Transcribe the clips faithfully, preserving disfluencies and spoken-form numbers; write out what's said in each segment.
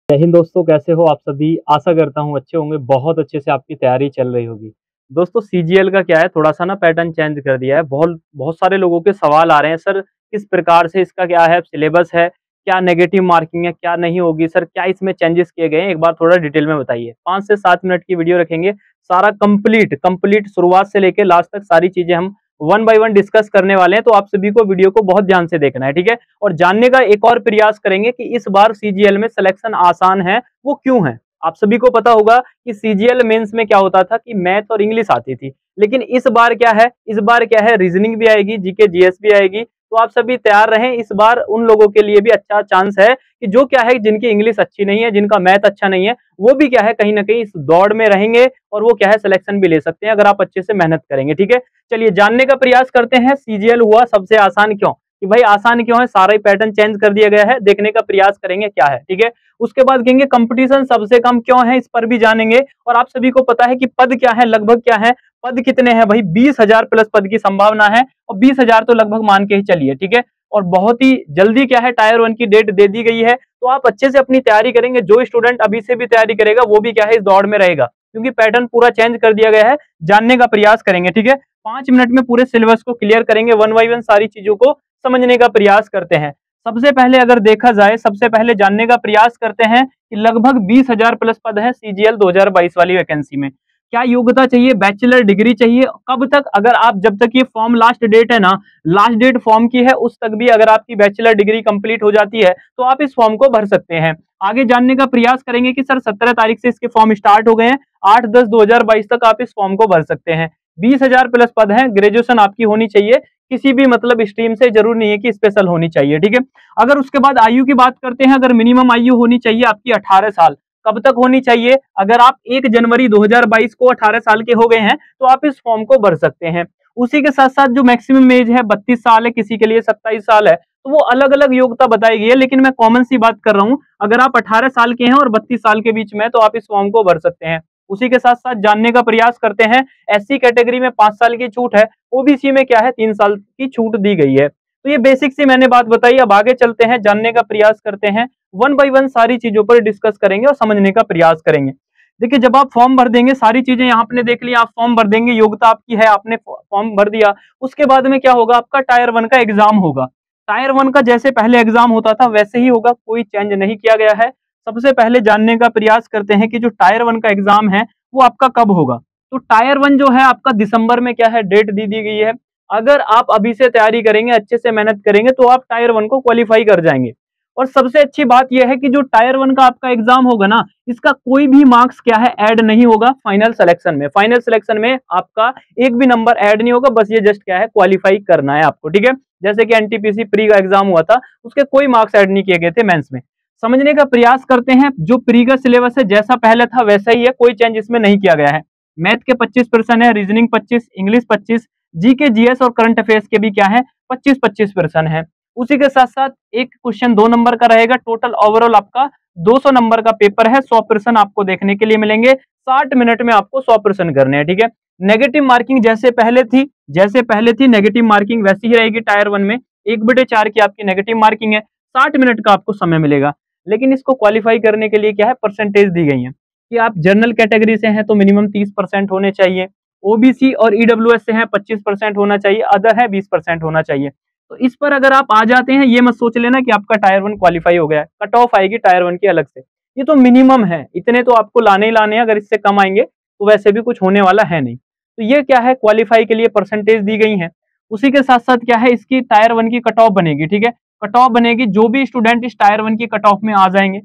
जय हिंद दोस्तों, कैसे हो आप सभी। आशा करता हूँ अच्छे होंगे। बहुत अच्छे से आपकी तैयारी चल रही होगी। दोस्तों सीजीएल का क्या है, थोड़ा सा ना पैटर्न चेंज कर दिया है। बहुत बहुत सारे लोगों के सवाल आ रहे हैं, सर किस प्रकार से इसका क्या है सिलेबस है, क्या नेगेटिव मार्किंग है, क्या नहीं होगी, सर क्या इसमें चेंजेस किए गए हैं, एक बार थोड़ा डिटेल में बताइए। पाँच से सात मिनट की वीडियो रखेंगे, सारा कंप्लीट कंप्लीट शुरुआत से लेकर लास्ट तक सारी चीजें हम वन बाय वन डिस्कस करने वाले हैं। तो आप सभी को वीडियो को बहुत ध्यान से देखना है, ठीक है। और जानने का एक और प्रयास करेंगे कि इस बार सीजीएल में सिलेक्शन आसान है, वो क्यों है। आप सभी को पता होगा कि सीजीएल मेंस में क्या होता था कि मैथ और इंग्लिश आती थी, लेकिन इस बार क्या है, इस बार क्या है रीजनिंग भी आएगी, जीके जीएस भी आएगी। तो आप सभी तैयार रहें। इस बार उन लोगों के लिए भी अच्छा चांस है कि जो क्या है जिनकी इंग्लिश अच्छी नहीं है, जिनका मैथ अच्छा नहीं है, वो भी क्या है कहीं ना कहीं इस दौड़ में रहेंगे और वो क्या है सिलेक्शन भी ले सकते हैं अगर आप अच्छे से मेहनत करेंगे, ठीक है। चलिए जानने का प्रयास करते हैं, सीजीएल हुआ सबसे आसान क्यों, कि भाई आसान क्यों है, सारा ही पैटर्न चेंज कर दिया गया है, देखने का प्रयास करेंगे क्या है, ठीक है। उसके बाद कहेंगे कंपटीशन सबसे कम क्यों है, इस पर भी जानेंगे। और आप सभी को पता है कि पद क्या है, लगभग क्या है, पद कितने हैं भाई, बीस हजार प्लस पद की संभावना है और बीस हजार तो लगभग मान के ही चलिए, ठीक है। और बहुत ही जल्दी क्या है टायर वन की डेट दे दी गई है, तो आप अच्छे से अपनी तैयारी करेंगे। जो स्टूडेंट अभी से भी तैयारी करेगा वो भी क्या है इस दौड़ में रहेगा, क्योंकि पैटर्न पूरा चेंज कर दिया गया है। जानने का प्रयास करेंगे, ठीक है। पांच मिनट में पूरे सिलेबस को क्लियर करेंगे, वन बाई वन सारी चीजों को समझने का प्रयास करते हैं। सबसे पहले अगर देखा जाए, सबसे पहले जानने का प्रयास करते हैं कि लगभग बीस हजार प्लस पद है सीजीएल दो हजार बाईस वाली वैकेंसी में। क्या योग्यता चाहिए, बैचलर डिग्री चाहिए। कब तक, अगर आप जब तक ये फॉर्म लास्ट डेट है ना, लास्ट डेट फॉर्म की है उस तक भी अगर आपकी बैचलर डिग्री कंप्लीट हो जाती है तो आप इस फॉर्म को भर सकते हैं। आगे जानने का प्रयास करेंगे कि सर सत्रह तारीख से इसके फॉर्म स्टार्ट हो गए हैं, आठ दस दो हजार बाईस तक आप इस फॉर्म को भर सकते हैं। बीस हजार प्लस पद है, ग्रेजुएशन आपकी होनी चाहिए किसी भी मतलब स्ट्रीम से, जरूर नहीं है कि स्पेशल होनी चाहिए, ठीक है। अगर उसके बाद आयु की बात करते हैं, अगर मिनिमम आयु होनी चाहिए आपकी अठारह साल। कब तक होनी चाहिए, अगर आप एक जनवरी दो हजार बाईस को अठारह साल के हो गए हैं तो आप इस फॉर्म को भर सकते हैं। उसी के साथ साथ जो मैक्सिमम एज है बत्तीस साल है, किसी के लिए सत्ताईस साल है, तो वो अलग अलग योग्यता बताई गई है, लेकिन मैं कॉमन सी बात कर रहा हूं। अगर आप अठारह साल के हैं और बत्तीस साल के बीच में तो आप इस फॉर्म को भर सकते हैं। उसी के साथ साथ जानने का प्रयास करते हैं, एससी कैटेगरी में पांच साल की छूट है, ओबीसी में क्या है तीन साल की छूट दी गई है। तो ये बेसिक सी मैंने बात बताई। अब आगे चलते हैं, जानने का प्रयास करते हैं, वन बाय वन सारी चीजों पर डिस्कस करेंगे और समझने का प्रयास करेंगे। देखिए जब आप फॉर्म भर देंगे, सारी चीजें यहाँ आपने देख ली, आप फॉर्म भर देंगे, योग्यता आपकी है, आपने फॉर्म भर दिया। उसके बाद में क्या होगा, आपका टायर वन का एग्जाम होगा। टायर वन का जैसे पहले एग्जाम होता था वैसे ही होगा, कोई चेंज नहीं किया गया है। सबसे पहले जानने का प्रयास करते हैं कि जो टायर वन का एग्जाम है वो आपका कब होगा। तो टायर वन जो है आपका दिसंबर में क्या है डेट दी दी गई है। अगर आप अभी से तैयारी करेंगे, अच्छे से मेहनत करेंगे तो आप टायर वन को क्वालिफाई कर जाएंगे। और सबसे अच्छी बात यह है कि जो टायर वन का आपका एग्जाम होगा ना, इसका कोई भी मार्क्स क्या है ऐड नहीं होगा फाइनल सिलेक्शन में। फाइनल सिलेक्शन में आपका एक भी नंबर ऐड नहीं होगा, बस ये जस्ट क्या है क्वालिफाई करना है आपको, ठीक है। जैसे कि एनटीपीसी प्री का एग्जाम हुआ था, उसके कोई मार्क्स ऐड नहीं किए गए थे मेंस में। समझने का प्रयास करते हैं, जो प्री का सिलेबस है जैसा पहले था वैसा ही है, कोई चेंज इसमें नहीं किया गया है। मैथ के पच्चीस परसेंट है, रीजनिंग पच्चीस, इंग्लिश पच्चीस, जीके जीएस और करंट अफेयर्स के भी क्या है पच्चीस पच्चीस परसेंट है। उसी के साथ साथ एक क्वेश्चन दो नंबर का रहेगा। टोटल ओवरऑल आपका दो सौ नंबर का पेपर है, सौ परसेंट आपको देखने के लिए मिलेंगे। साठ मिनट में आपको सौ परसेंट करने हैं, ठीक है। नेगेटिव मार्किंग जैसे पहले थी, जैसे पहले थी नेगेटिव मार्किंग वैसी ही रहेगी टायर वन में। एक बटे चार की आपकी नेगेटिव मार्किंग है, साठ मिनट का आपको समय मिलेगा। लेकिन इसको क्वालिफाई करने के लिए क्या है परसेंटेज दी गई है कि आप जनरल कैटेगरी से हैं तो मिनिमम तीस परसेंट होने चाहिए, ओबीसी और ईडब्ल्यूएस से हैं पच्चीस परसेंट होना चाहिए, अदर है बीस परसेंट होना चाहिए। तो इस पर अगर आप आ जाते हैं, ये मत सोच लेना कि आपका टायर वन क्वालिफाई हो गया है, कट ऑफ आएगी टायर वन की अलग से। ये तो मिनिमम है, इतने तो आपको लाने ही लाने हैं, अगर इससे कम आएंगे तो वैसे भी कुछ होने वाला है नहीं। तो ये क्या है क्वालिफाई के लिए परसेंटेज दी गई है। उसी के साथ साथ क्या है इसकी टायर वन की कट ऑफ बनेगी, ठीक है। कट ऑफ बनेगी, जो भी स्टूडेंट इस टायर वन की कट ऑफ में आ जाएंगे,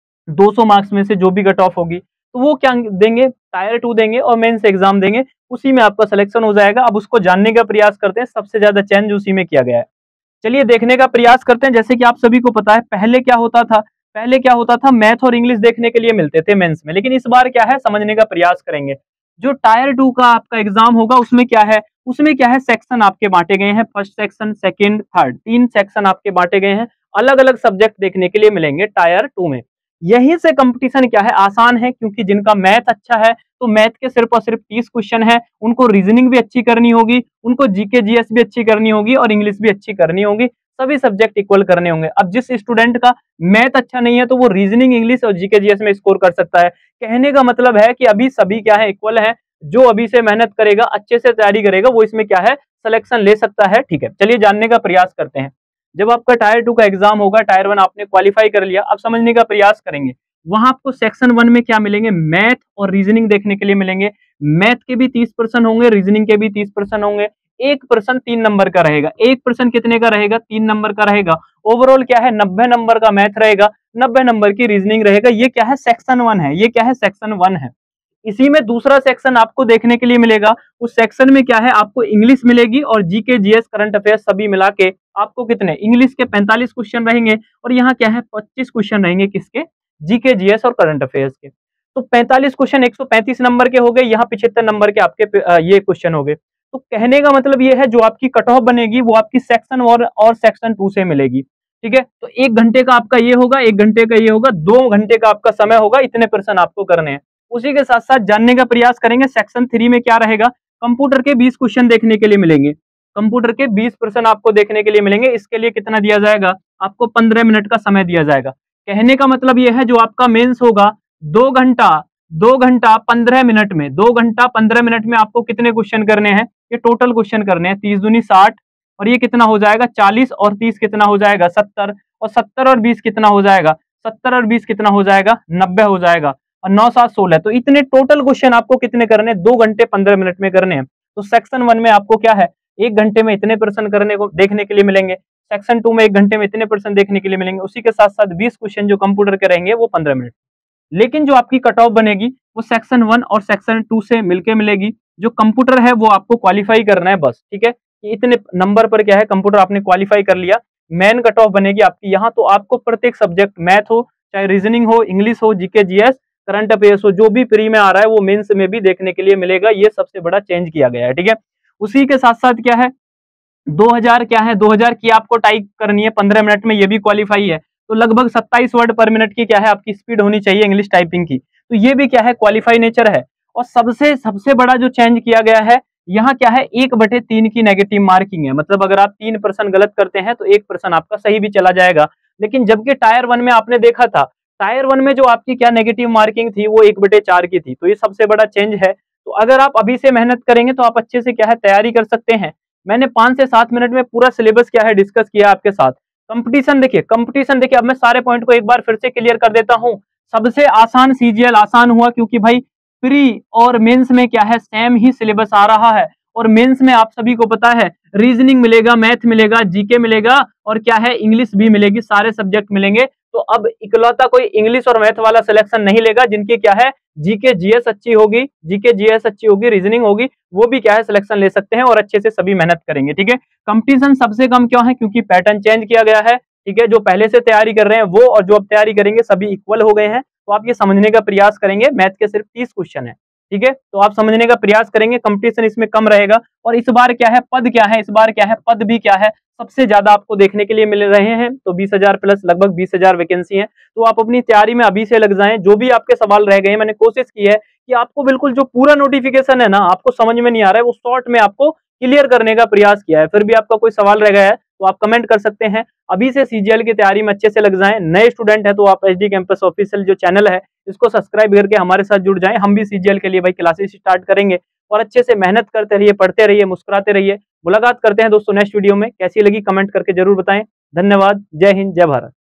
दो सौ मार्क्स में से जो भी कट ऑफ होगी, तो वो क्या देंगे, टायर टू देंगे और मेंस एग्जाम देंगे, उसी में आपका सिलेक्शन हो जाएगा। अब उसको जानने का प्रयास करते हैं, सबसे ज्यादा चेंज उसी में किया गया है। चलिए देखने का प्रयास करते हैं। जैसे कि आप सभी को पता है पहले क्या होता था, पहले क्या होता था मैथ और इंग्लिश देखने के लिए मिलते थे मेंस में, लेकिन इस बार क्या है समझने का प्रयास करेंगे। जो टायर टू का आपका एग्जाम होगा उसमें क्या है, उसमें क्या है सेक्शन आपके बांटे गए हैं, फर्स्ट सेक्शन, सेकंड, थर्ड, तीन सेक्शन आपके बांटे गए हैं। अलग अलग सब्जेक्ट देखने के लिए मिलेंगे टायर टू में। यहीं से कंपटीशन क्या है आसान है, क्योंकि जिनका मैथ अच्छा है तो मैथ के सिर्फ और सिर्फ तीस क्वेश्चन है, उनको रीजनिंग भी अच्छी करनी होगी, उनको जीके जीएस भी अच्छी करनी होगी और इंग्लिश भी अच्छी करनी होगी। सभी सब्जेक्ट इक्वल करने होंगे। अब जिस स्टूडेंट का मैथ अच्छा नहीं है तो वो रीजनिंग, इंग्लिश और जीके जीएस में स्कोर कर सकता है। कहने का मतलब है कि अभी सभी क्या है, इक्वल है। जो अभी से मेहनत करेगा, अच्छे से तैयारी करेगा, वो इसमें क्या है, सिलेक्शन ले सकता है। ठीक है, चलिए जानने का प्रयास करते हैं। जब आपका टायर टू का एग्जाम होगा, टायर वन आपने क्वालिफाई कर लिया, अब समझने का प्रयास करेंगे। वहां आपको सेक्शन वन में क्या मिलेंगे, मैथ और रीजनिंग देखने के लिए मिलेंगे। मैथ के भी तीस परसेंट होंगे, रीजनिंग के भी तीस परसेंट होंगे। एक पर्सन तीन नंबर का रहेगा। एक पर्सन कितने का रहेगा, तीन नंबर का रहेगा। ओवरऑल क्या है, नब्बे नंबर का मैथ रहेगा, नब्बे नंबर की रीजनिंग रहेगा। ये क्या है, सेक्शन वन है। ये क्या है, सेक्शन वन है। इसी में दूसरा सेक्शन आपको देखने के लिए मिलेगा। उस सेक्शन में क्या है, आपको इंग्लिश मिलेगी और जीके जीएस करंट अफेयर्स सभी मिला के आपको कितने, इंग्लिश के पैंतालीस क्वेश्चन रहेंगे और यहाँ क्या है, पच्चीस क्वेश्चन रहेंगे किसके, जीके जीएस और करंट अफेयर्स के। तो पैंतालीस क्वेश्चन एक सौ पैंतीस नंबर के हो गए, यहाँ पिछहत्तर नंबर के आपके ये क्वेश्चन हो गए। तो कहने का मतलब ये है, जो आपकी कट ऑफ बनेगी वो आपकी सेक्शन वन और सेक्शन टू से मिलेगी। ठीक है, तो एक घंटे का आपका ये होगा, एक घंटे का ये होगा, दो घंटे का आपका समय होगा, इतने प्रश्न आपको करने हैं। उसी के साथ साथ जानने का प्रयास करेंगे सेक्शन थ्री में क्या रहेगा। कंप्यूटर के बीस क्वेश्चन देखने के लिए मिलेंगे। कंप्यूटर के बीस प्रश्न आपको देखने के लिए मिलेंगे। इसके लिए कितना दिया जाएगा, आपको पंद्रह मिनट का समय दिया जाएगा। कहने का मतलब यह है, जो आपका मेंस होगा दो घंटा दो घंटा पंद्रह मिनट में, दो घंटा पंद्रह मिनट में आपको कितने क्वेश्चन करने हैं, ये टोटल क्वेश्चन करने हैं। तीस दूनी साठ और ये कितना हो जाएगा, चालीस और तीस कितना हो जाएगा, सत्तर और सत्तर और बीस कितना हो जाएगा, सत्तर और बीस कितना हो जाएगा, नब्बे हो जाएगा और नौ सात सोलह। तो इतने टोटल क्वेश्चन आपको कितने करने हैं, दो घंटे पंद्रह मिनट में करने हैं। तो सेक्शन वन में आपको क्या है, एक घंटे में इतने प्रश्न करने को देखने के लिए मिलेंगे। सेक्शन टू में एक घंटे में इतने प्रश्न देखने के लिए मिलेंगे। उसी के साथ साथ बीस क्वेश्चन जो कंप्यूटर के रहेंगे वो पंद्रह मिनट। लेकिन जो आपकी कट ऑफ बनेगी वो सेक्शन वन और सेक्शन टू से मिलके मिलेगी। जो कंप्यूटर है वो आपको क्वालिफाई करना है बस। ठीक है, कि इतने नंबर पर क्या है, कंप्यूटर आपने क्वालिफाई कर लिया, मेन कट ऑफ बनेगी आपकी यहाँ। तो आपको प्रत्येक सब्जेक्ट, मैथ हो चाहे रीजनिंग हो, इंग्लिश हो, जीके जीएस, करंट अफेयर्स हो, जो भी फ्री में आ रहा है वो मेंस में भी देखने के लिए मिलेगा। ये सबसे बड़ा चेंज किया गया है। ठीक है, उसी के साथ साथ क्या है, दो हज़ार क्या है, दो हज़ार की आपको टाइप करनी है पंद्रह मिनट में, ये भी क्वालिफाई है। तो लगभग सत्ताईस वर्ड पर मिनट की क्या है, आपकी स्पीड होनी चाहिए इंग्लिश टाइपिंग की। तो ये भी क्या है, क्वालिफाई नेचर है। और सबसे सबसे बड़ा जो चेंज किया गया है, यहाँ क्या है, एक बटे तीन की नेगेटिव मार्किंग है। मतलब अगर आप तीन परसेंट गलत करते हैं तो एक परसेंट आपका सही भी चला जाएगा। लेकिन जबकि टायर वन में आपने देखा था, टायर वन में जो आपकी क्या नेगेटिव मार्किंग थी वो एक बटे चार की थी। तो ये सबसे बड़ा चेंज है। तो अगर आप अभी से मेहनत करेंगे तो आप अच्छे से क्या है, तैयारी कर सकते हैं। मैंने पांच से सात मिनट में पूरा सिलेबस क्या है डिस्कस किया आपके साथ। कंपटीशन देखिए, कंपटीशन देखिए, अब मैं सारे पॉइंट को एक बार फिर से क्लियर कर देता हूं। सबसे आसान सीजीएल आसान हुआ क्योंकि भाई प्री और मेंस में क्या है, सेम ही सिलेबस आ रहा है। और मेंस में आप सभी को पता है रीजनिंग मिलेगा, मैथ मिलेगा, जीके मिलेगा और क्या है, इंग्लिश भी मिलेगी, सारे सब्जेक्ट मिलेंगे। तो अब इकलौता कोई इंग्लिश और मैथ वाला सिलेक्शन नहीं लेगा जिनकी क्या है, जीके जीएस अच्छी होगी, जीके जीएस अच्छी होगी, रीजनिंग होगी, वो भी क्या है सिलेक्शन ले सकते हैं और अच्छे से सभी मेहनत करेंगे। ठीक है, कंपटीशन सबसे कम क्यों है, क्योंकि पैटर्न चेंज किया गया है। ठीक है, जो पहले से तैयारी कर रहे हैं वो और जो अब तैयारी करेंगे सभी इक्वल हो गए हैं। तो आप ये समझने का प्रयास करेंगे, मैथ के सिर्फ तीस क्वेश्चन है। ठीक है, तो आप समझने का प्रयास करेंगे, कंपटीशन इसमें कम रहेगा। और इस बार क्या है, पद क्या है, इस बार क्या है, पद भी क्या है, सबसे ज्यादा आपको देखने के लिए मिल रहे हैं। तो बीस हजार प्लस लगभग बीस हजार वैकेंसी है। तो आप अपनी तैयारी में अभी से लग जाएं। जो भी आपके सवाल रह गए हैं, मैंने कोशिश की है कि आपको बिल्कुल जो पूरा नोटिफिकेशन है ना, आपको समझ में नहीं आ रहा है, वो शॉर्ट में आपको क्लियर करने का प्रयास किया है। फिर भी आपका कोई सवाल रह गया है तो आप कमेंट कर सकते हैं। अभी से सीजीएल की तैयारी में अच्छे से लग जाएं। नए स्टूडेंट है तो आप एचडी कैंपस ऑफिशियल जो चैनल है इसको सब्सक्राइब करके हमारे साथ जुड़ जाएं। हम भी सीजीएल के लिए भाई क्लासेस स्टार्ट करेंगे और अच्छे से मेहनत करते रहिए, पढ़ते रहिए, मुस्कुराते रहिए। मुलाकात करते हैं दोस्तों नेक्स्ट वीडियो में। कैसी लगी कमेंट करके जरूर बताएं। धन्यवाद। जय हिंद, जय भारत।